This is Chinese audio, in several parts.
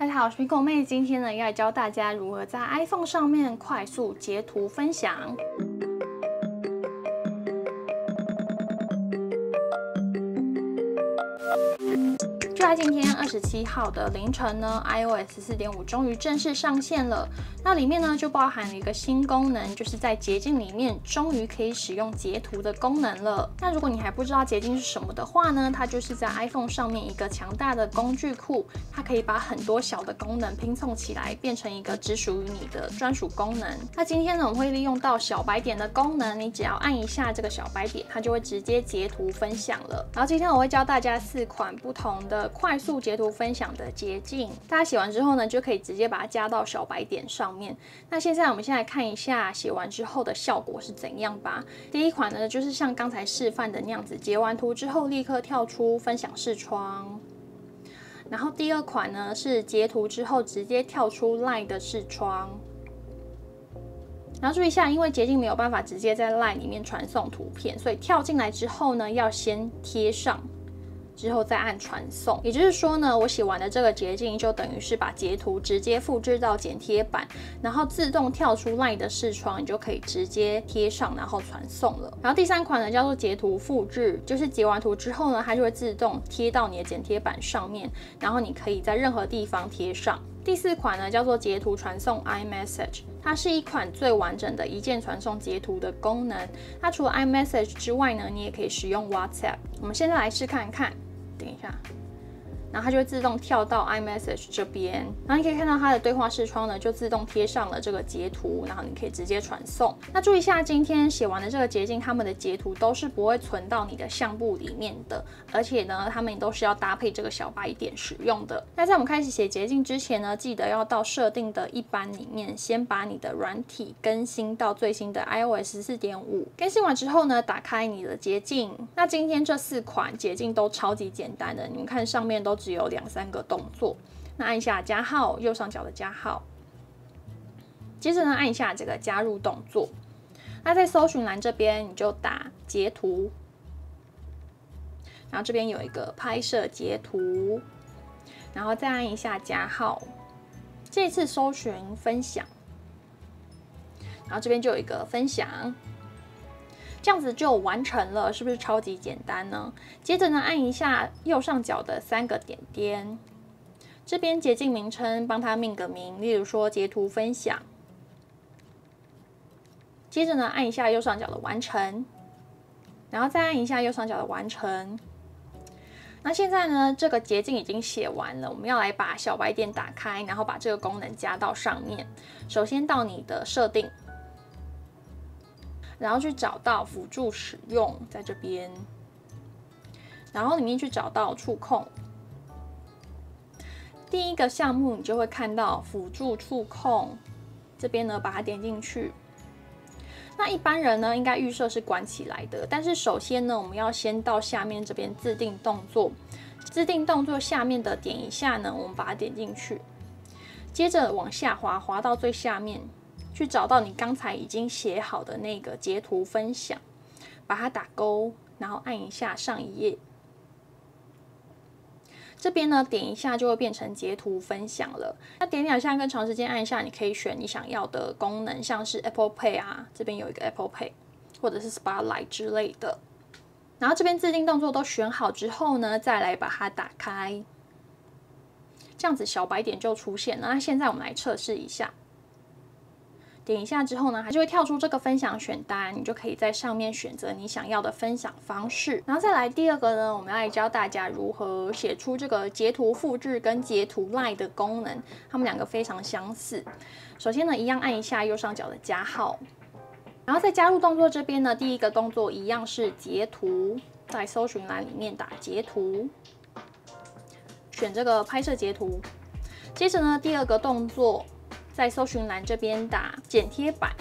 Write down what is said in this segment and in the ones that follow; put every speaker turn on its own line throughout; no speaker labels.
大家好，我是苹果妹，今天呢要来教大家如何在 iPhone 上面快速截图分享。就在今天27号的凌晨呢 ，iOS 14.5终于正式上线了。那里面呢就包含了一个新功能，就是在捷径里面终于可以使用截图的功能了。那如果你还不知道捷径是什么的话呢，它就是在 iPhone 上面一个强大的工具库，它可以把很多小的功能拼凑起来，变成一个只属于你的专属功能。那今天呢，我们会利用到小白点的功能，你只要按一下这个小白点，它就会直接截图分享了。然后今天我会教大家4款不同的快速截图分享的捷径，大家写完之后呢，就可以直接把它加到小白点上面。那现在我们先来看一下写完之后的效果是怎样吧。第一款呢，就是像刚才示范的那样子，截完图之后立刻跳出分享视窗。然后第二款呢，是截图之后直接跳出 LINE 的视窗。然后注意一下，因为捷径没有办法直接在 LINE 里面传送图片，所以跳进来之后呢，要先贴上。之后再按传送，也就是说呢，我写完的这个捷径就等于是把截图直接复制到剪贴板，然后自动跳出 LINE 的视窗，你就可以直接贴上，然后传送了。然后第3款呢叫做截图复制，就是截完图之后呢，它就会自动贴到你的剪贴板上面，然后你可以在任何地方贴上。第4款呢叫做截图传送 iMessage， 它是一款最完整的一键传送截图的功能。它除了 iMessage 之外呢，你也可以使用 WhatsApp。我们现在来试看看。等一下，然后它就会自动跳到 iMessage 这边，然后你可以看到它的对话视窗呢就自动贴上了这个截图，然后你可以直接传送。那注意一下，今天写完的这个捷径，它们的截图都是不会存到你的相簿里面的，而且呢，它们都是要搭配这个小白点使用的。那在我们开始写捷径之前呢，记得要到设定的一般里面，先把你的软体更新到最新的 iOS 14.5。更新完之后呢，打开你的捷径。那今天这4款捷径都超级简单的，你们看上面都只有2-3个动作。那按一下加号，右上角的加号，接着呢按一下这个加入动作。那在搜寻栏这边你就打截图，然后这边有一个拍摄截图，然后再按一下加号，这次搜寻分享，然后这边就有一个分享。这样子就完成了，是不是超级简单呢？接着呢，按一下右上角的3个点点，这边捷径名称帮它命个名，例如说截图分享。接着呢，按一下右上角的完成，然后再按一下右上角的完成。那现在呢，这个捷径已经写完了，我们要来把小白点打开，然后把这个功能加到上面。首先到你的设定。然后去找到辅助使用，在这边，然后里面去找到触控，第一个项目你就会看到辅助触控，这边呢把它点进去。那一般人呢应该预设是关起来的，但是首先呢我们要先到下面这边自定动作，自定动作下面的点一下呢，我们把它点进去，接着往下滑，滑到最下面。去找到你刚才已经写好的那个截图分享，把它打勾，然后按一下上一页。这边呢点一下就会变成截图分享了。那点2下跟长时间按一下，你可以选你想要的功能，像是 Apple Pay 啊，这边有一个 Apple Pay， 或者是 Spotlight 之类的。然后这边自定动作都选好之后呢，再来把它打开，这样子小白点就出现了。那现在我们来测试一下。点一下之后呢，它就会跳出这个分享选单，你就可以在上面选择你想要的分享方式。然后再来第2个呢，我们要来教大家如何写出这个截图复制跟截图 LINE 的功能，它们2个非常相似。首先呢，一样按一下右上角的加号，然后在加入动作这边呢，第1个动作一样是截图，在搜寻栏里面打截图，选这个拍摄截图。接着呢，第2个动作。在搜寻栏这边打剪贴板，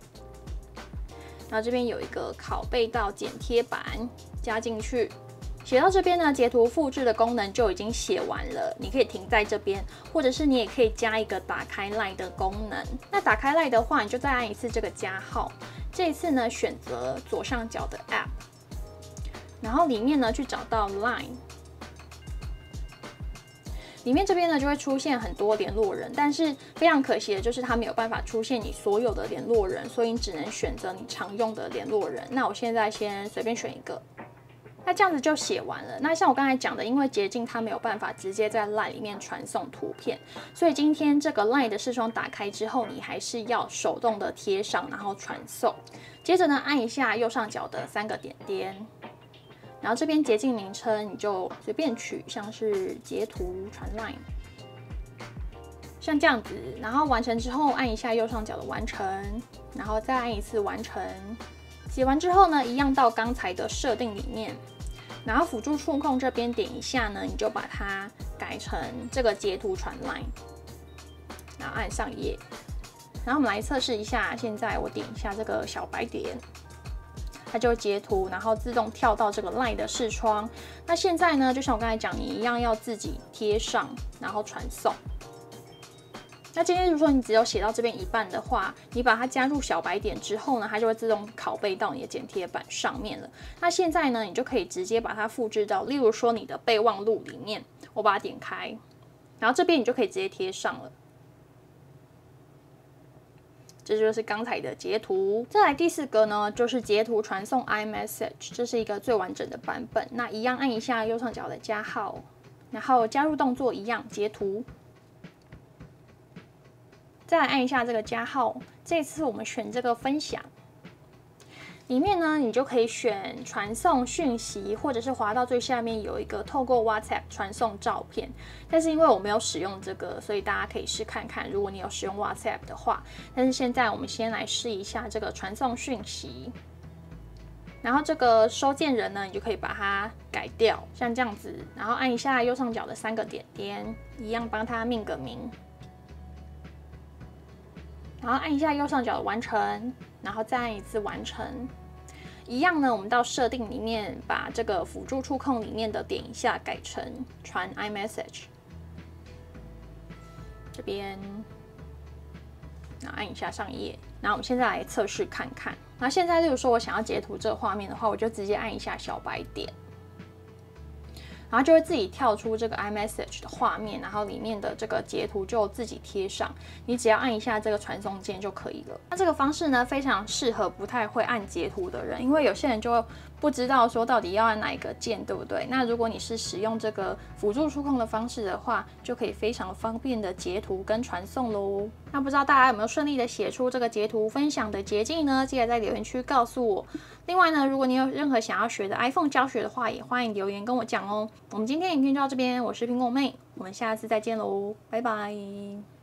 然后这边有一个拷贝到剪贴板加进去。写到这边呢，截图复制的功能就已经写完了，你可以停在这边，或者是你也可以加一个打开 LINE 的功能。那打开 LINE 的话，你就再按一次这个加号，这一次呢选择左上角的 App， 然后里面呢去找到 LINE。 里面这边呢就会出现很多联络人，但是非常可惜的就是它没有办法出现你所有的联络人，所以你只能选择你常用的联络人。那我现在先随便选一个。那这样子就写完了。那像我刚才讲的，因为捷径它没有办法直接在 LINE 里面传送图片，所以今天这个 LINE 的视窗打开之后，你还是要手动的贴上，然后传送。接着呢，按一下右上角的3个点点，然后这边捷径名称你就随便取，像是截图传 LINE， 像这样子。然后完成之后，按一下右上角的完成，然后再按一次完成。写完之后呢，一样到刚才的设定里面。然后辅助触控这边点一下呢，你就把它改成这个截图传 LINE， 然后按上页。然后我们来测试一下，现在我点一下这个小白点，它就截图，然后自动跳到这个 LINE 的视窗。那现在呢，就像我刚才讲，你一样要自己贴上，然后传送。那今天如果说你只有写到这边一半的话，你把它加入小白点之后呢，它就会自动拷贝到你的剪贴板上面了。那现在呢，你就可以直接把它复制到，例如说你的备忘录里面，我把它点开，然后这边你就可以直接贴上了。这就是刚才的截图。再来第4个呢，就是截图传送 iMessage， 这是一个最完整的版本。那一样按一下右上角的加号，然后加入动作一样截图。再来按一下这个加号，这次我们选这个分享，里面呢你就可以选传送讯息，或者是滑到最下面有一个透过 WhatsApp 传送照片。但是因为我没有使用这个，所以大家可以试看看，如果你有使用 WhatsApp 的话。但是现在我们先来试一下这个传送讯息，然后这个收件人呢，你就可以把它改掉，像这样子，然后按一下右上角的3个点点，一样帮它命个名。然后按一下右上角的完成，然后再按一次完成。一样呢，我们到设定里面把这个辅助触控里面的点一下改成传 iMessage， 这边，然后按一下上页。然后我们现在来测试看看。那现在例如说我想要截图这个画面的话，我就直接按一下小白点。然后就会自己跳出这个 iMessage 的画面，然后里面的这个截图就自己贴上，你只要按一下这个传送键就可以了。那这个方式呢，非常适合不太会按截图的人，因为有些人就会不知道说到底要按哪一个键，对不对？那如果你是使用这个辅助触控的方式的话，就可以非常方便的截图跟传送咯。那不知道大家有没有顺利的写出这个截图分享的捷径呢？记得在留言区告诉我。另外呢，如果你有任何想要学的 iPhone 教学的话，也欢迎留言跟我讲哦。我们今天影片就到这边，我是苹果妹，我们下次再见喽，拜拜。